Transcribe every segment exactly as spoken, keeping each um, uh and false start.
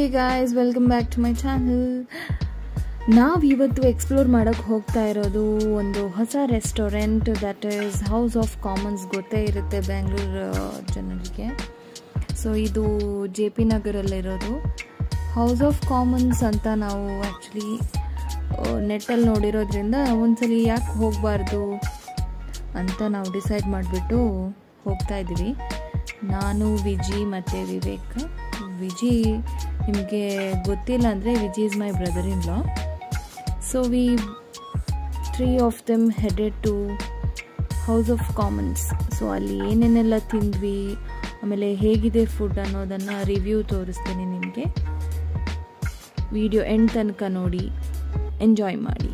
Hey guys, welcome back to my channel. ನಾವು ಇವತ್ತು explore ಮಾಡಕ್ಕೆ ಹೋಗ್ತಾ ಇರೋದು ಒಂದು ಹೊಸ restaurant, that is House of Commons. ಗೊತ್ತೇ ಇರುತ್ತೆ ಬೆಂಗಳೂರು ಜನರಿಗೆ. ಸೊ ಇದು ಜೆ ಪಿ ನಗರಲ್ಲಿರೋದು ಹೌಸ್ ಆಫ್ ಕಾಮನ್ಸ್ ಅಂತ ನಾವು ಆ್ಯಕ್ಚುಲಿ ನೆಟ್ಟಲ್ಲಿ ನೋಡಿರೋದ್ರಿಂದ ಒಂದ್ಸಲಿ ಯಾಕೆ ಹೋಗಬಾರ್ದು ಅಂತ ನಾವು ಡಿಸೈಡ್ ಮಾಡಿಬಿಟ್ಟು ಹೋಗ್ತಾ ಇದ್ದೀವಿ. ನಾನು, ವಿಜಿ ಮತ್ತು ವಿವೇಕ್. ವಿಜಿ ನಿಮಗೆ ಗೊತ್ತಿಲ್ಲ ಅಂದರೆ Viji is my brother in law. So we three of them headed to House of Commons. So ಅಲ್ಲಿ ಏನೇನೆಲ್ಲ ತಿಂದ್ವಿ, ಆಮೇಲೆ ಹೇಗಿದೆ ಫುಡ್ ಅನ್ನೋದನ್ನು ರಿವ್ಯೂ ತೋರಿಸ್ತೀನಿ ನಿಮಗೆ. ವಿಡಿಯೋ ಎಂಡ್ ತನಕ ನೋಡಿ, ಎಂಜಾಯ್ ಮಾಡಿ.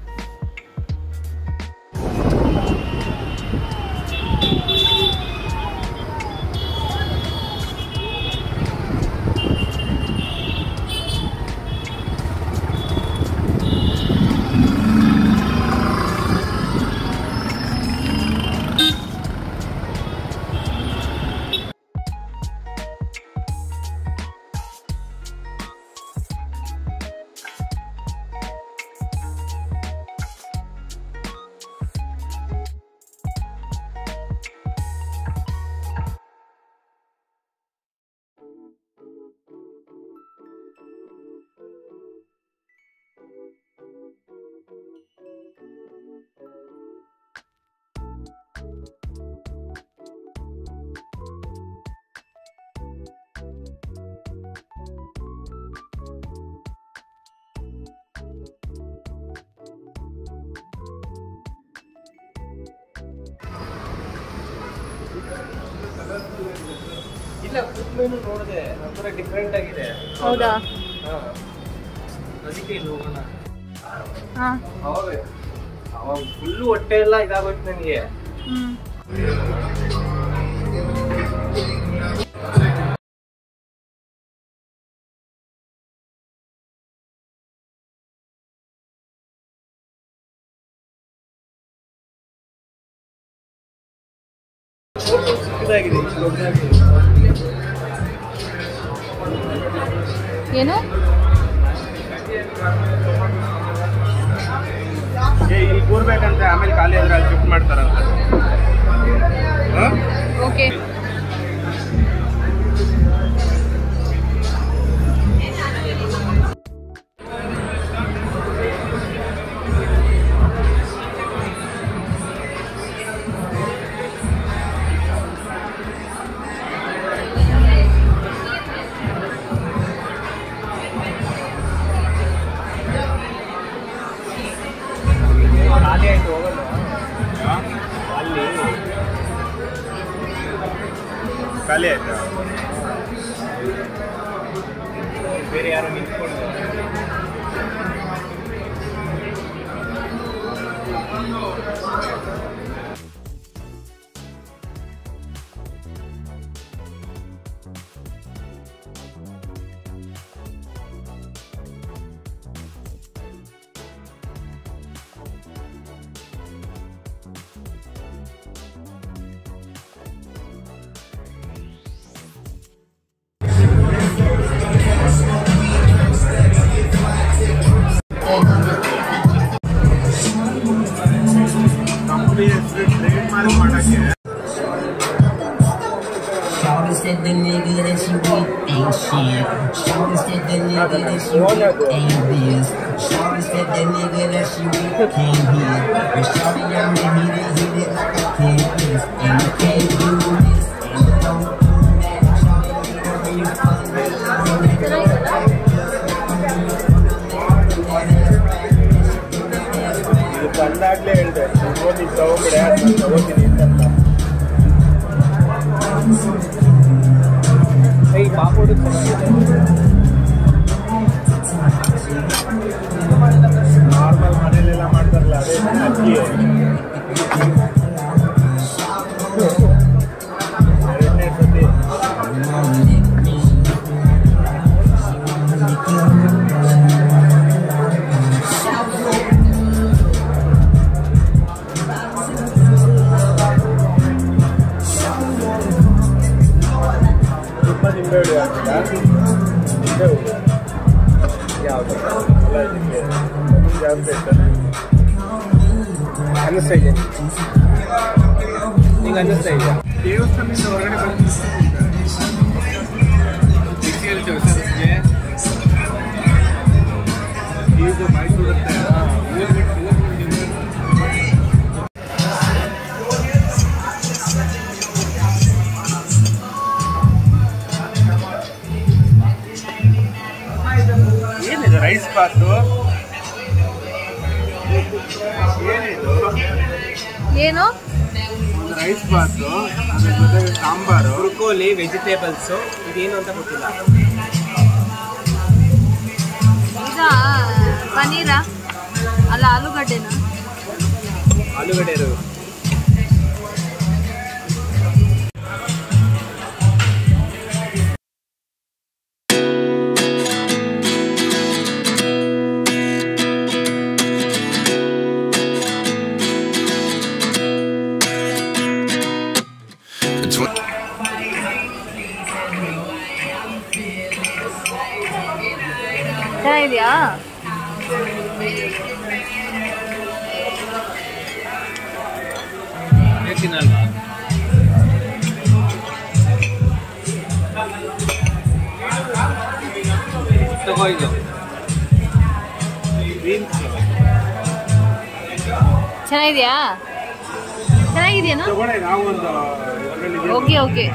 ಇಲ್ಲ, ಫುಡ್ ಮೆನು ನೋಡಿದೆ, ಒಂಥರ ಡಿಫ್ರೆಂಟ್ ಆಗಿದೆ. ಹೌದಾ? ಅದಕ್ಕೆ ಇಲ್ಲಿ ಹೋಗೋಣ. ಹಾಂ, ಅವಾಗ ಅವಾಗ ಫುಲ್ಲು ಹೊಟ್ಟೆ ಎಲ್ಲ ಇದಾಗೋಯ್ತು ನನಗೆ. ಏನು ಇಲ್ಲಿ ಕೂರ್ಬೇಕಂತ, ಆಮೇಲೆ ಖಾಲಿ ಆದ್ರೆ ಅಲ್ಲಿ ಶಿಫ್ಟ್ ಮಾಡ್ತಾರಂತ. ಓಕೆ. ಖಾಲಿ ಆಯ್ತು, ಹೋಗಲ್ಲ ಅಲ್ಲಿ. ಖಾಲಿ ಆಯ್ತಾ? ಬೇರೆ ಯಾರು ನಿಂತ್ಕೊಂಡು Shawty said the nigga that she with ain't shit. Shawty said the nigga that she with ain't this. Shawty said the nigga that she with can't hit. But shawty I'm the hit it, hit it like I can't miss. And you can't do this, and you don't do that. Shawty need to be fun. ಇದು ಬಂದಾಗ್ಲೇ ಹೇಳಿದೆ, ಓದಿ ತಗೊಂಬಿಡೆ ಅಂತ ತಗೋತೀನಿ ಅಂತ. ಈ ಪಾಪೋಡು normal ಮನೇಲೆಲ್ಲ ಮಾಡ್ತಾರಲ್ಲ, ಅದೇ ಅಕ್ಕಿ ಎರಡನೇ ಸತಿ. Tudo ಅನ್ನಿಸ್ತಾ ಇದೆ ನಿಂಗೆ ಅನ್ನಿಸ್ತಾ ಇದೆ ದೇವಸ್ಥಾನದಿಂದ ಹೊರಗಡೆ ಬಂದು ಬಿಸಿಯಲ್ಲಿ ದೇವಸ್ಥಾನಕ್ಕೆ ಇದು ಮೈಸೂರುತ್ತೆ ಏನಿದೆ ರೈಸ್ ಬಾತು ಏನಿದು ಏನು ರೈಸ್ ಬಾತು ಮತ್ತೆ ಸಾಂಬಾರು ಬ್ರೊಕೋಲಿ ವೆಜಿಟೇಬಲ್ಸು ಇದೇನು ಅಂತ ಗೊತ್ತಿಲ್ಲ ಇದಾ ಪನ್ನೀರಾ ಅಲ್ಲ ಆಲೂಗಡ್ಡೆನಾ ಆಲೂಗಡ್ಡೆ ಇರೋದು ಚೆನ್ನಾಗಿದೆಯಾ ತಿನ್ನಲ್ವಾ ತಗೋ ಇದು ಚೆನ್ನಾಗಿದೆಯಾ ಚೆನ್ನಾಗಿದೆಯಾ ತಗೊಳ್ಳಿ ನಾವು ಒಂದು ಓಕೆ ಓಕೆ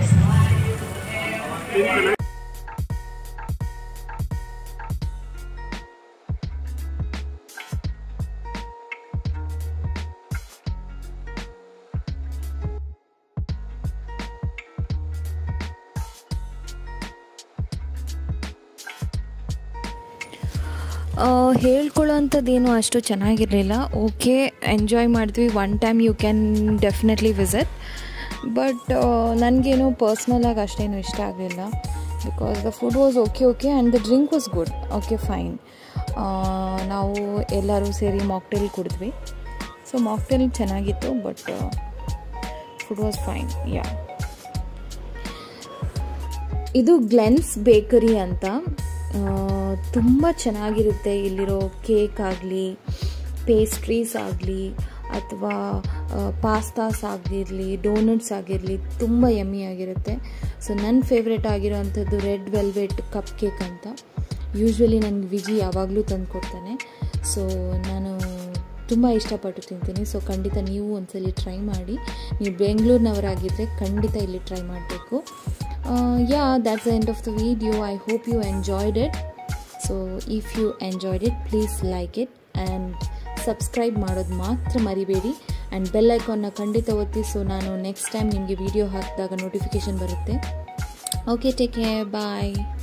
ಹೇಳ್ಕೊಳ್ಳೋ ಅಂಥದ್ದೇನು ಅಷ್ಟು ಚೆನ್ನಾಗಿರಲಿಲ್ಲ ಓಕೆ ಎಂಜಾಯ್ ಮಾಡಿದ್ವಿ one time you can definitely visit but ನನಗೇನು ಪರ್ಸ್ನಲಾಗಿ ಅಷ್ಟೇನು ಇಷ್ಟ ಆಗಲಿಲ್ಲ because the food was okay okay and the drink was good okay fine ನಾವು ಎಲ್ಲರೂ ಸೇರಿ ಮಾಕ್ಟೇಲ್ ಕುಡಿದ್ವಿ ಸೊ ಮಾಕ್ಟೇಲ್ ಚೆನ್ನಾಗಿತ್ತು but food was fine yeah ಇದು ಗ್ಲೆನ್ಸ್ ಬೇಕರಿ ಅಂತ ತುಂಬ ಚೆನ್ನಾಗಿರುತ್ತೆ ಇಲ್ಲಿರೋ ಕೇಕ್ ಆಗಲಿ ಪೇಸ್ಟ್ರೀಸ್ ಆಗಲಿ ಅಥವಾ ಪಾಸ್ತಾಸ್ ಆಗಿರಲಿ ಡೋನಟ್ಸ್ ಆಗಿರಲಿ ತುಂಬ ಯಮ್ಮಿ ಆಗಿರುತ್ತೆ ಸೊ ನನ್ನ ಫೇವ್ರೇಟ್ ಆಗಿರೋವಂಥದ್ದು ರೆಡ್ ವೆಲ್ವೆಟ್ ಕಪ್ ಕೇಕ್ ಅಂತ ಯೂಶ್ವಲಿ ನನಗೆ ವಿಜಿ ಯಾವಾಗಲೂ ತಂದು ಕೊಡ್ತಾನೆ ಸೊ ನಾನು ತುಂಬ ಇಷ್ಟಪಟ್ಟು ತಿಂತೀನಿ ಸೊ ಖಂಡಿತ ನೀವು ಒಂದ್ಸಲಿ ಟ್ರೈ ಮಾಡಿ ನೀವು ಬೆಂಗಳೂರಿನವರಾಗಿದ್ದರೆ ಖಂಡಿತ ಇಲ್ಲಿ ಟ್ರೈ ಮಾಡಬೇಕು yeah that's the end of the video I hope you enjoyed it so if you enjoyed it please like it and subscribe ಮಾಡೋದು ಮಾತ್ರ ಮರಿಬೇಡಿ ಆ್ಯಂಡ್ ಬೆಲ್ ಐಕಾನ್ನ ಖಂಡಿತ ಒತ್ತಿ ಸೊ ನಾನು ನೆಕ್ಸ್ಟ್ ಟೈಮ್ ನಿಮಗೆ ವಿಡಿಯೋ ಹಾಕಿದಾಗ ನೋಟಿಫಿಕೇಷನ್ ಬರುತ್ತೆ ಓಕೆ ಟೇಕ್ ಕೇರ್ ಬಾಯ್